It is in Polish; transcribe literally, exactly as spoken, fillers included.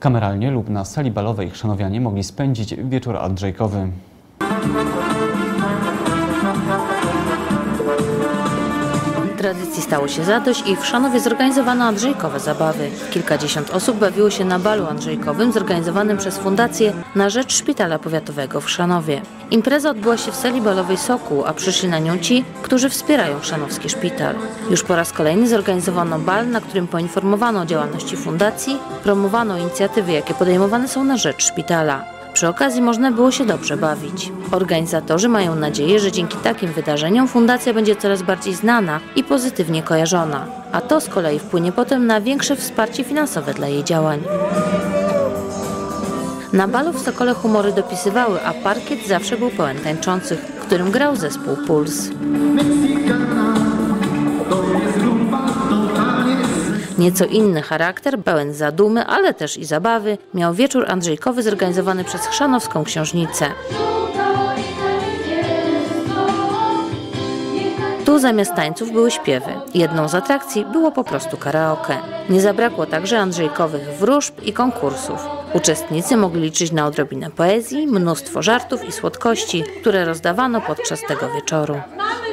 Kameralnie lub na sali balowej chrzanowianie mogli spędzić wieczór andrzejkowy. Tradycji stało się zadość i w Chrzanowie zorganizowano andrzejkowe zabawy. Kilkadziesiąt osób bawiło się na balu andrzejkowym zorganizowanym przez Fundację na rzecz Szpitala Powiatowego w Chrzanowie. Impreza odbyła się w sali balowej Sokół, a przyszli na nią ci, którzy wspierają chrzanowski szpital. Już po raz kolejny zorganizowano bal, na którym poinformowano o działalności fundacji, promowano inicjatywy, jakie podejmowane są na rzecz szpitala. Przy okazji można było się dobrze bawić. Organizatorzy mają nadzieję, że dzięki takim wydarzeniom fundacja będzie coraz bardziej znana i pozytywnie kojarzona, a to z kolei wpłynie potem na większe wsparcie finansowe dla jej działań. Na balu w Sokole humory dopisywały, a parkiet zawsze był pełen tańczących, w którym grał zespół Puls. Nieco inny charakter, pełen zadumy, ale też i zabawy, miał wieczór andrzejkowy zorganizowany przez chrzanowską książnicę. Tu zamiast tańców były śpiewy. Jedną z atrakcji było po prostu karaoke. Nie zabrakło także andrzejkowych wróżb i konkursów. Uczestnicy mogli liczyć na odrobinę poezji, mnóstwo żartów i słodkości, które rozdawano podczas tego wieczoru.